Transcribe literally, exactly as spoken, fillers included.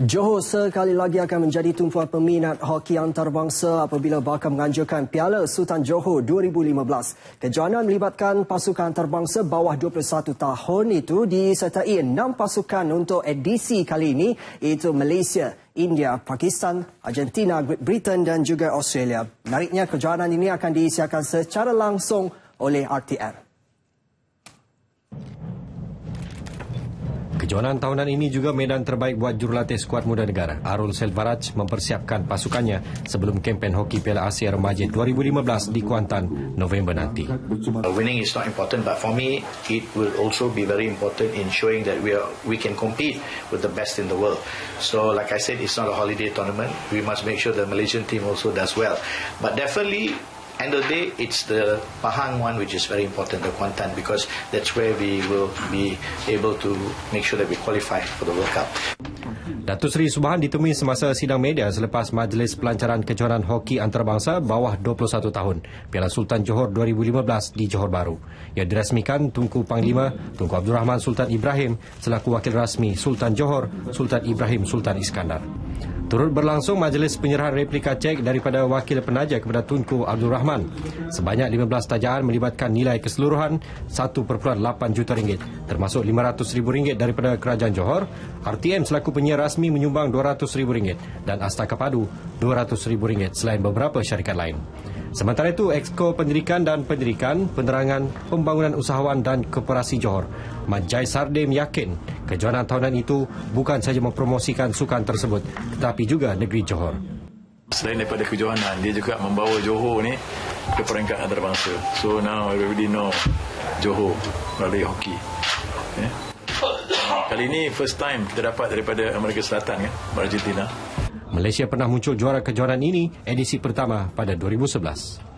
Johor sekali lagi akan menjadi tumpuan peminat hoki antarabangsa apabila bakal menganjurkan Piala Sultan Johor dua ribu lima belas. Kejohanan melibatkan pasukan antarabangsa bawah dua puluh satu tahun itu disertai enam pasukan untuk edisi kali ini, iaitu Malaysia, India, Pakistan, Argentina, Great Britain dan juga Australia. Menariknya, kejohanan ini akan disiarkan secara langsung oleh R T M. Kejohanan tahunan ini juga medan terbaik buat jurulatih skuad muda negara. Arul Selvaraj mempersiapkan pasukannya sebelum kempen hoki Piala Asia Remaja dua ribu lima belas di Kuantan November nanti. Winning is not important, but for me, it will also be very important in showing that we are we can compete with the best in the world. So, like I said, it's not a holiday tournament. We must make sure the Malaysian team also does well. But definitely, end of the day, it's the Pahang one which is very important, the Kuantan, because that's where we will be able to make sure that we qualify for the World Cup. Datuk Seri Subhan ditemui semasa sidang media selepas majlis pelancaran kejohanan hoki antarabangsa bawah dua puluh satu tahun Piala Sultan Johor dua ribu lima belas di Johor Bahru. Ia dirasmikan Tunku Panglima Tunku Abdul Rahman Sultan Ibrahim selaku wakil rasmi Sultan Johor Sultan Ibrahim Sultan Iskandar. Turut berlangsung majlis penyerahan replika cek daripada wakil penaja kepada Tunku Abdul Rahman. Sebanyak lima belas tajaan melibatkan nilai keseluruhan satu perpuluhan lapan juta ringgit, termasuk lima ratus ribu ringgit daripada Kerajaan Johor. R T M selaku penyiar rasmi menyumbang dua ratus ribu ringgit dan Astaka Padu dua ratus ribu ringgit selain beberapa syarikat lain. Sementara itu, Exco Pendidikan dan Pendidikan, Penerangan, Pembangunan Usahawan dan Koperasi Johor, Mat Jai Sardim yakin kejohanan tahunan itu bukan sahaja mempromosikan sukan tersebut tetapi juga negeri Johor. Selain daripada kejohanan, dia juga membawa Johor ni ke peringkat antarabangsa. So now everybody know Johor melalui hoki. Yeah. Kali ini first time kita dapat daripada Amerika Selatan, kan, Argentina. Malaysia pernah muncul juara kejohanan ini edisi pertama pada dua ribu sebelas.